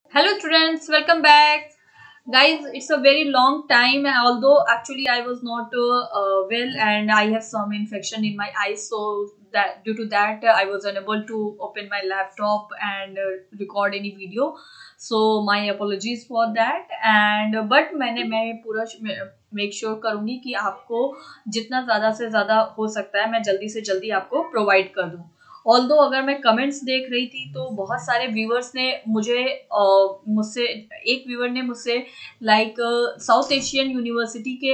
Hello students, welcome back. Guys, it's a very long time, although actually I was not well and I have some infection in my eyes, so that due to that I was unable to open my laptop and record any video. So my apologies for that. And but मैं पूरा make sure करूंगी कि आपको जितना ज़्यादा से ज़्यादा हो सकता है मैं जल्दी से जल्दी आपको प्रोवाइड कर दूं। ऑल्दो अगर मैं कमेंट्स देख रही थी तो बहुत सारे व्यूअर्स ने मुझसे एक व्यूअर ने मुझसे लाइक साउथ एशियन यूनिवर्सिटी के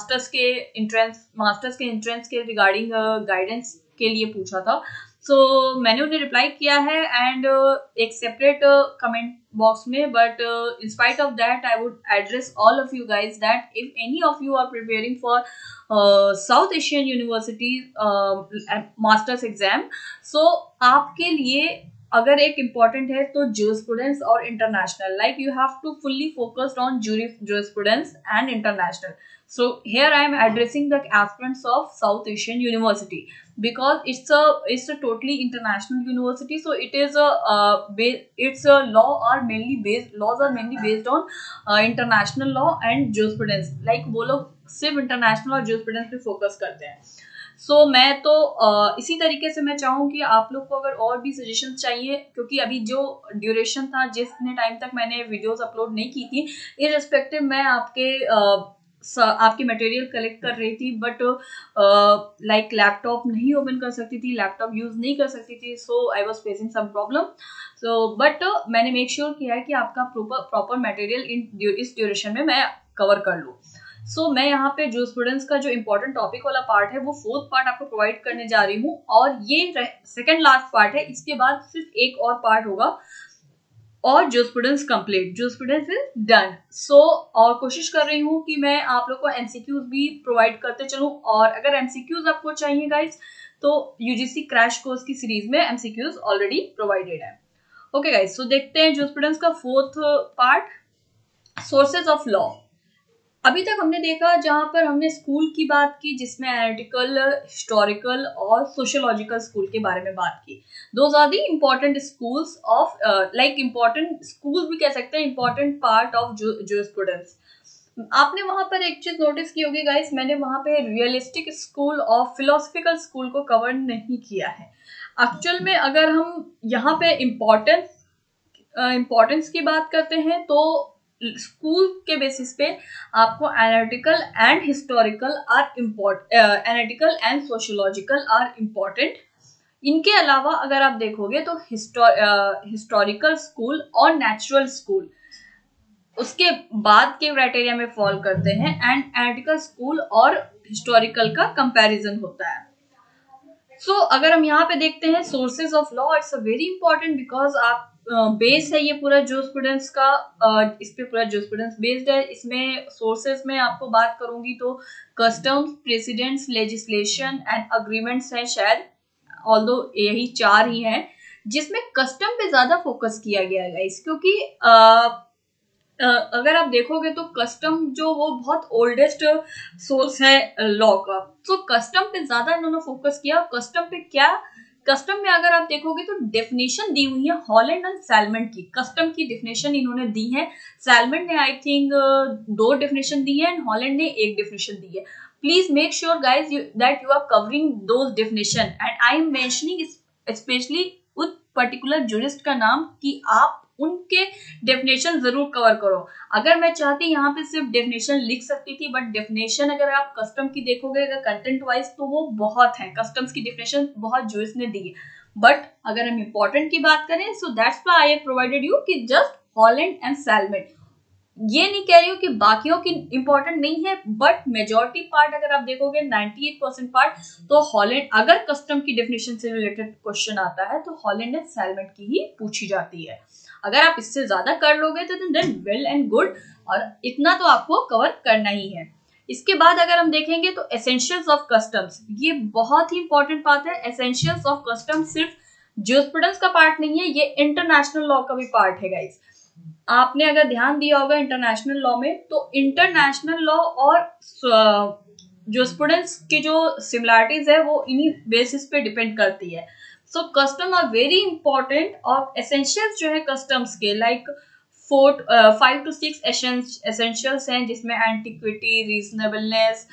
मास्टर्स के एंट्रेंस के रिगार्डिंग गाइडेंस के लिए पूछा था। सो मैंने उन्हें रिप्लाई किया है एंड एक सेपरेट कमेंट बॉक्स में, but in spite of that I would address all of you guys that if any of you are preparing for south Asian university masters exam, so आपके लिए अगर एक important है तो jurisprudence और international, like you have to fully focused on jurisprudence and international. So here I am addressing the aspirants of South Asian University because it's a totally international university. So it is its laws are mainly based on international law and jurisprudence. Like वो लोग सिर्फ international और jurisprudence पे focus करते हैं. मैं तो इसी तरीके से मैं चाहूँ कि आप लोग को अगर और भी सजेशन चाहिए, क्योंकि अभी जो ड्यूरेशन था जितने टाइम तक मैंने वीडियोस अपलोड नहीं की थी, इररिस्पेक्टिव मैं आपकी मटेरियल कलेक्ट कर रही थी, बट लाइक लैपटॉप नहीं ओपन कर सकती थी, लैपटॉप यूज नहीं कर सकती थी, so I was facing some problem. But मैंने मेक श्योर किया है कि आपका प्रॉपर मटेरियल इस ड्यूरेशन में मैं कवर कर लूँ. मैं यहाँ पे ज्यूरिस्प्रूडेंस का जो इम्पोर्टेंट टॉपिक वाला पार्ट है वो फोर्थ पार्ट आपको प्रोवाइड करने जा रही हूँ, और ये सेकंड लास्ट पार्ट है. इसके बाद सिर्फ एक और पार्ट होगा और jurisprudence complete, jurisprudence is done. और कोशिश कर रही हूँ कि मैं आप लोग को एमसीक्यूज भी प्रोवाइड करते चलूँ, और अगर एमसीक्यूज आपको चाहिए गाइस तो यूजीसी क्रैश कोर्स की सीरीज में एमसीक्यूज ऑलरेडी प्रोवाइडेड है. ओके गाइस, देखते हैं ज्यूरिस्प्रूडेंस का fourth part, sources of law. अभी तक हमने देखा जहां पर हमने स्कूल की बात की, जिसमें एनालिटिकल, हिस्टोरिकल और सोशियोलॉजिकल स्कूल के बारे में बात की. Those are the important schools of, like important school भी कह सकते हैं, इम्पोर्टेंट पार्ट ऑफ ज्यूरिस्प्रूडेंस. आपने वहां पर एक चीज नोटिस की होगी गाइस, मैंने वहां पे रियलिस्टिक स्कूल और फिलोसफिकल स्कूल को कवर नहीं किया है. एक्चुअल में अगर हम यहाँ पे इम्पोर्टेंस की बात करते हैं तो स्कूल के बेसिस पे आपको analytical and historical are analytical and sociological are important. इनके अलावा अगर आप देखोगे तो हिस्टोरिकल स्कूल और नेचुरल स्कूल उसके बाद के क्राइटेरिया में फॉल करते हैं, एंड एनालिटिकल स्कूल और हिस्टोरिकल का कंपैरिजन होता है. अगर हम यहाँ पे देखते हैं sources of law, it's a very important because आप बेस है ये पूरा ज्यूरिस्प्रूडेंस का, इस पे पूरा ज्यूरिस्प्रूडेंस बेस्ड है. इसमें सोर्सेज में आपको बात करूंगी तो customs, precedents, legislation and agreements है शायद, ऑल्दो यही चार ही हैं, जिसमें कस्टम पे ज्यादा फोकस किया गया है गाइस, क्योंकि अगर आप देखोगे तो कस्टम जो वो बहुत ओल्डेस्ट सोर्स है लॉ का. कस्टम पे ज्यादा इन्होंने फोकस किया. कस्टम में अगर आप देखोगे तो डेफिनेशन दी हुई है हॉलैंड एंड सैलमन की. कस्टम की डेफिनेशन इन्होंने दी है. सैलमन ने आई थिंक 2 डेफिनेशन दी है एंड हॉलैंड ने 1 डेफिनेशन दी है. Please make sure guys that you are covering those definition, and I am mentioning specially उस पर्टिकुलर जूरिस्ट का नाम कि आप उनके डेफिनेशन जरूर कवर करो. अगर मैं चाहती यहाँ पे सिर्फ डेफिनेशन लिख सकती थी, बट डेफिनेशन अगर आप कस्टम की देखोगे अगर कंटेंट वाइज तो वो बहुत है, कस्टम्स की डेफिनेशन बहुत जूरिस्ट ने दी है. बट अगर हम इम्पोर्टेंट की बात करें, so that's why I have provided you कि जस्ट हॉलैंड एंड सैलमन. ये नहीं कह रही हूँ कि बाकियों की इंपॉर्टेंट नहीं है, बट मेजोरिटी पार्ट अगर आप देखोगे 98% पार्ट तो हॉलैंड, अगर कस्टम की डेफिनेशन से रिलेटेड क्वेश्चन आता है तो हॉलैंड एंड सैलमन की ही पूछी जाती है. अगर आप इससे ज्यादा कर लोगे तो देन वेल एंड गुड, और इतना तो आपको कवर करना ही है. इसके बाद अगर हम देखेंगे तो एसेंशियल्स ऑफ कस्टम्स, ये बहुत ही इंपॉर्टेंट बात है. एसेंशियल्स ऑफ कस्टम्स सिर्फ ज्यूरिस्प्रूडेंस का पार्ट नहीं है, ये इंटरनेशनल लॉ का भी पार्ट है गाइस. आपने अगर ध्यान दिया होगा इंटरनेशनल लॉ में, तो इंटरनेशनल लॉ और ज्यूरिस्प्रूडेंस की जो सिमिलरिटीज है वो इन्हीं बेसिस पे डिपेंड करती है. कस्टम आर वेरी इंपॉर्टेंट, और एसेंशियल्स जो है कस्टम्स के, लाइक 5 to 6 एसेंशियल्स हैं, जिसमें एंटिक्विटी, रीजनेबलनेस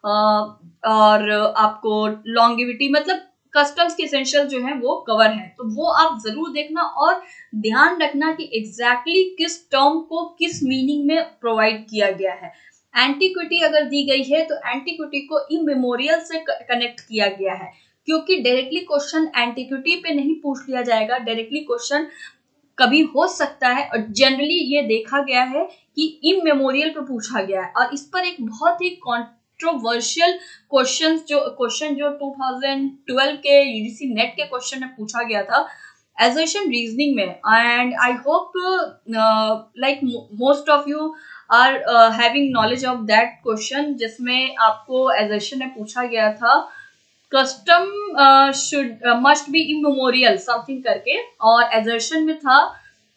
और आपको लॉन्गिविटी, मतलब कस्टम्स के एसेंशियल जो हैं वो कवर हैं। तो वो आप जरूर देखना और ध्यान रखना कि एग्जैक्टली किस टर्म को किस मीनिंग में प्रोवाइड किया गया है। एंटिक्विटी अगर दी गई है तो एंटिक्विटी को इमेमोरियल से कनेक्ट किया गया है, क्योंकि डायरेक्टली क्वेश्चन एंटिक्विटी पे नहीं पूछ लिया जाएगा, डायरेक्टली क्वेश्चन कभी हो सकता है और जनरली ये देखा गया है कि इमेमोरियल पे पूछा गया है। और इस पर एक बहुत ही कंट्रोवर्शियल क्वेश्चन जो 2012 के यूजीसी नेट के क्वेश्चन में पूछा गया था एजर्शन रीजनिंग में, and I hope like most of you are having knowledge of that question, जिसमें आपको एजर्शन में पूछा गया था custom should must be immemorial something करके, और एजर्शन में था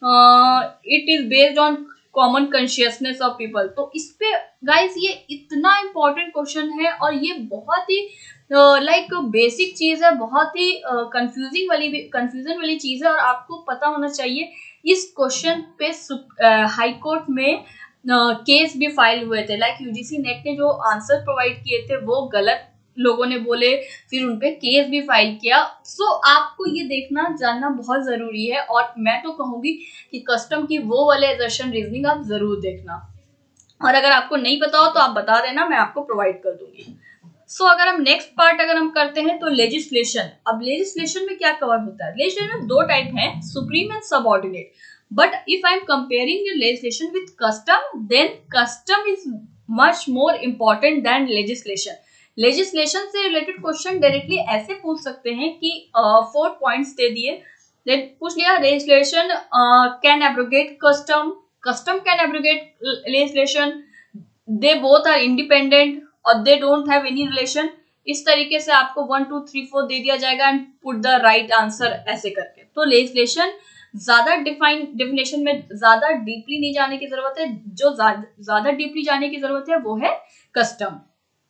it is based on common consciousness of people. तो इस पे गाइस ये इतना इम्पोर्टेंट क्वेश्चन है और ये बहुत ही लाइक बेसिक चीज है, बहुत ही कंफ्यूजन वाली चीज है, और आपको पता होना चाहिए। इस क्वेश्चन पे हाई कोर्ट में केस भी फाइल हुए थे, लाइक यूजीसी नेट ने जो आंसर प्रोवाइड किए थे वो गलत लोगों ने बोले, फिर उनपे केस भी फाइल किया। सो आपको ये देखना जानना बहुत जरूरी है, और मैं तो कहूंगी कि कस्टम की वो वाले एजर्शन रीजनिंग आप जरूर देखना, और अगर आपको नहीं पता हो तो आप बता देना, मैं आपको प्रोवाइड कर दूंगी। सो अगर हम नेक्स्ट पार्ट अगर हम करते हैं तो लेजिस्लेशन। अब लेजिस्लेशन में क्या कवर होता है? लेजिस्लेशन में दो टाइप है, supreme and subordinate. But if I am comparing legislation with custom, then custom is much more important than legislation. Legislation से रिलेटेड क्वेश्चन डायरेक्टली ऐसे पूछ सकते हैं कि 4 पॉइंट्स दे दिए, पूछ लिया legislation can abrogate custom, custom can abrogate legislation, they both are independent और they don't have any relation. इस तरीके से आपको 1 2 3 4 दे दिया जाएगा and put the right answer ऐसे करके। तो लेजिस्लेशन ज्यादा डिफिनेशन में ज्यादा डीपली नहीं जाने की जरूरत है, जो ज्यादा डीपली जाने की जरूरत है वो है कस्टम।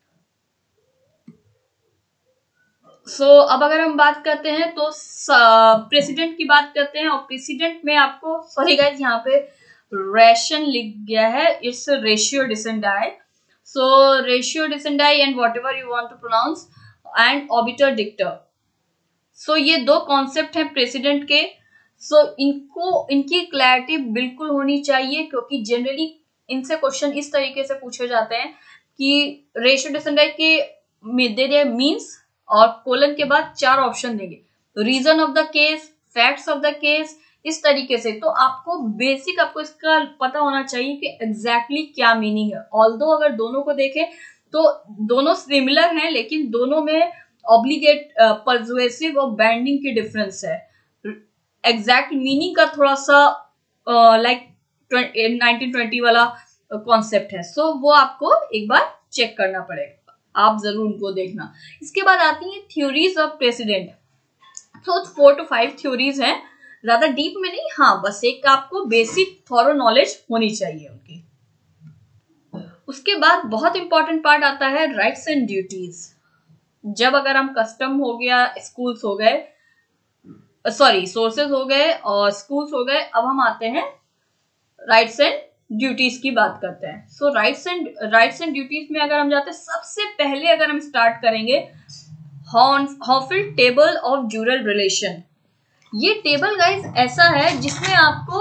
अब अगर हम बात करते हैं तो प्रेसिडेंट की बात करते हैं, और प्रेसिडेंट में आपको सॉरी गाइज यहाँ पे रेशन लिख गया है, it's ratio decidendi. Ratio decidendi and whatever you want to pronounce and obiter dictum. ये दो कॉन्सेप्ट हैं प्रेसिडेंट के। इनकी क्लैरिटी बिल्कुल होनी चाहिए, क्योंकि जनरली इनसे क्वेश्चन इस तरीके से पूछे जाते हैं कि रेशियो डिसेंडाई के दे दे मीन्स और कोलन के बाद 4 ऑप्शन देंगे, reason of the case, facts of the case, इस तरीके से। तो आपको बेसिक आपको इसका पता होना चाहिए कि एग्जैक्टली क्या मीनिंग है। ऑल्दो अगर दोनों को देखें तो दोनों सिमिलर हैं, लेकिन दोनों में ऑब्लिगेट, परसुएसिव और बैंडिंग की डिफरेंस है। एग्जैक्ट मीनिंग का थोड़ा सा लाइक 1920 वाला कॉन्सेप्ट है। वो आपको एक बार चेक करना पड़ेगा, आप जरूर उनको देखना। इसके बाद आती है theories of precedent. 4 to 5 theories हैं, ज्यादा डीप में नहीं, हाँ बस एक आपको बेसिक थॉरो नॉलेज होनी चाहिए उनकी। उसके बाद बहुत इंपॉर्टेंट पार्ट आता है राइट्स एंड ड्यूटीज। जब अगर हम कस्टम हो गया, स्कूल्स हो गए, सॉरी सोर्सेज हो गए और स्कूल्स हो गए, अब हम आते हैं राइट्स एंड ड्यूटीज की बात करते हैं। राइट्स एंड ड्यूटीज में अगर हम जाते हैं, सबसे पहले अगर हम स्टार्ट करेंगे Hohfeld table of jural relation. ये टेबल गाइस ऐसा है जिसमें आपको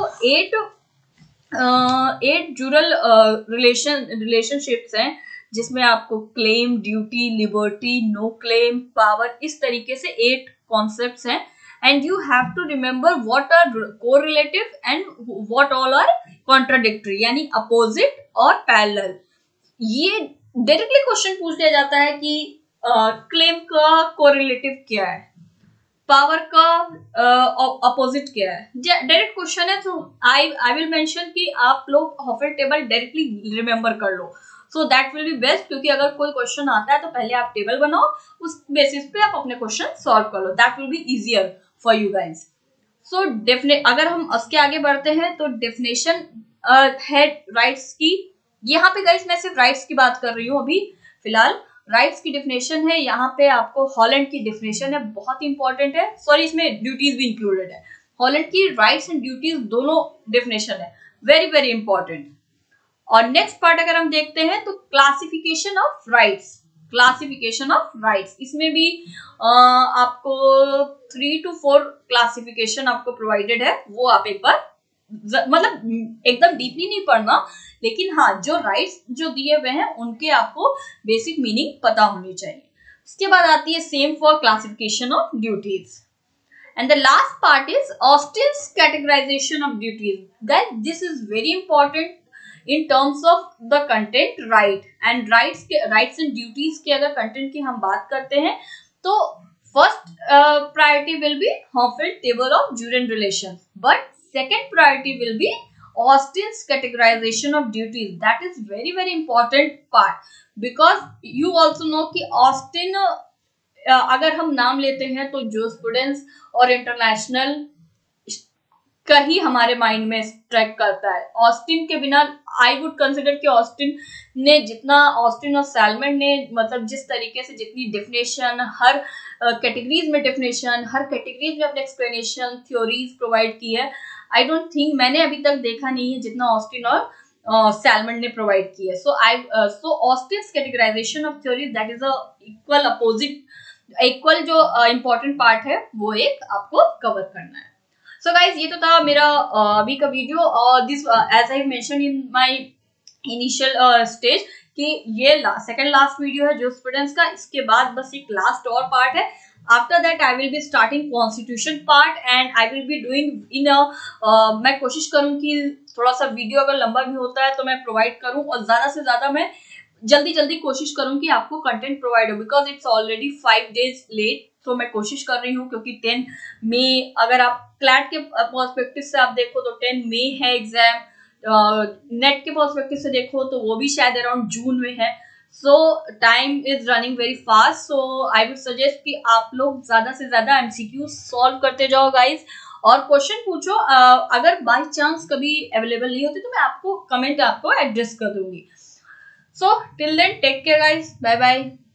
8 ज्यूरल रिलेशनशिप्स हैं, जिसमें आपको claim, duty, liberty, no claim, power, इस तरीके से 8 कॉन्सेप्ट्स हैं। And you have to remember what are correlative and what all are contradictory, यानी opposite और parallel। ये डायरेक्टली क्वेश्चन पूछ लिया जाता है कि क्लेम का कोरिलेटिव क्या है, पावर का अपोजिट क्या है, डायरेक्ट क्वेश्चन है। तो आई विल मेंशन कि आप लोग हॉफिल्ड टेबल डायरेक्टली रिमेम्बर कर लो, so that will be best. क्योंकि अगर कोई क्वेश्चन आता है तो पहले आप टेबल बनाओ, उस बेसिस पे आप अपने क्वेश्चन सॉल्व कर लो, that will be easier for you guys. अगर हम उसके आगे बढ़ते हैं तो डेफिनेशन है राइट्स की। यहाँ पे गाइज मैं सिर्फ राइट्स की बात कर रही हूँ अभी फिलहाल। राइट्स की डेफिनेशन है, यहाँ पे आपको हॉलैंड की डेफिनेशन है, बहुत इंपॉर्टेंट है। सॉरी, इसमें ड्यूटीज भी इंक्लूडेड है। हॉलैंड की राइट्स एंड ड्यूटीज दोनों डेफिनेशन है। Very very important. और नेक्स्ट पार्ट अगर हम देखते हैं तो classification of rights, classification of rights, इसमें भी आपको 3 to 4 क्लासिफिकेशन आपको प्रोवाइडेड है, वो आप एक बार मतलब एकदम डीपली नहीं पढ़ना, लेकिन हाँ जो राइट्स जो दिए हुए हैं उनके आपको बेसिक मीनिंग पता होनी चाहिए। उसके बाद आती है same for classification of duties. And the last part is Austin's categorization of duties. That this is very important in terms of the content right and rights and duties के अगर content की हम बात करते हैं तो first priority will be Hoffield table of jure and relations, but second priority will be Austin's categorization of duties. That is very very important part because you also know कि Austin अगर हम नाम लेते हैं तो जूरिस्प्रूडेंस और international का ही हमारे माइंड में स्ट्राइक करता है। ऑस्टिन के बिना आई वुड कंसिडर कि ऑस्टिन ने जितना, ऑस्टिन और सैलमन ने मतलब जिस तरीके से जितनी डेफिनेशन हर कैटेगरीज में डेफिनेशन, हर कैटेगरीज में अपने एक्सप्लेनेशन थ्योरीज प्रोवाइड की है, आई डोंट थिंक मैंने अभी तक देखा नहीं है जितना ऑस्टिन और सैलमन ने प्रोवाइड की है। So Austin's categorization of theories that is a equal opposite, equal जो इम्पोर्टेंट पार्ट है वो एक आपको कवर करना है। सो गाइज ये तो था मेरा अभी का वीडियो, और this as I mention in my initial stage कि ये सेकंड लास्ट वीडियो है जूरिस्प्रूडेंस का। इसके बाद बस एक लास्ट और पार्ट है, after that I will be starting constitution part and I will be doing in मैं कोशिश करूं कि थोड़ा सा वीडियो अगर लंबा भी होता है तो मैं प्रोवाइड करूं, और ज्यादा से ज्यादा मैं जल्दी कोशिश करूं कि आपको कंटेंट प्रोवाइड हो, because it's already 5 days late. तो मैं कोशिश कर रही हूँ क्योंकि 10 मई अगर आप क्लैट के पर्सपेक्टिव से आप देखो तो 10 मई है एग्जाम, नेट के पर्सपेक्टिव से देखो तो वो भी शायद अराउंड जून में है। So time is running very fast, so I would suggest कि आप लोग ज्यादा से ज्यादा एमसीक्यू सॉल्व करते जाओ गाइज, और क्वेश्चन पूछो। अगर बाय चांस कभी अवेलेबल नहीं होती तो मैं आपको कमेंट आपको एड्रेस कर दूंगी। So till then, take care guys. Bye bye.